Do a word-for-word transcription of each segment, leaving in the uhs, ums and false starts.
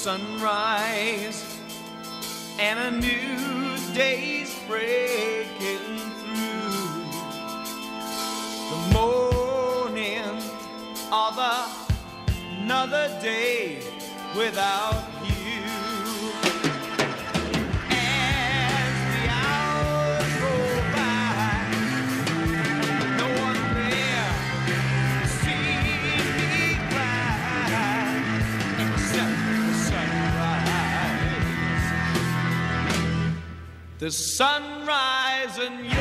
sunrise and a new day's breaking through. The morning of another day without you. As the hours go by, no one there to see me cry except the sunrise. The sunrise and you.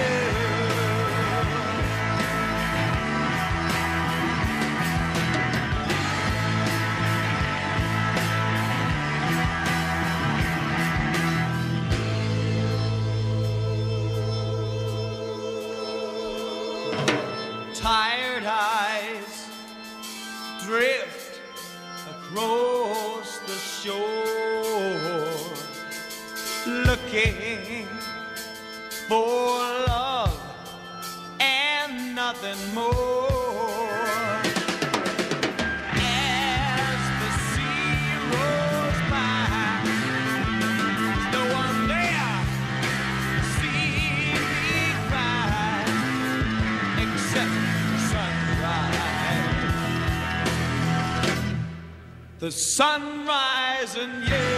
Tired eyes drift across the shore, looking for love and nothing more. As the sea rolls by, there's no one there to see me cry except the sunrise and you.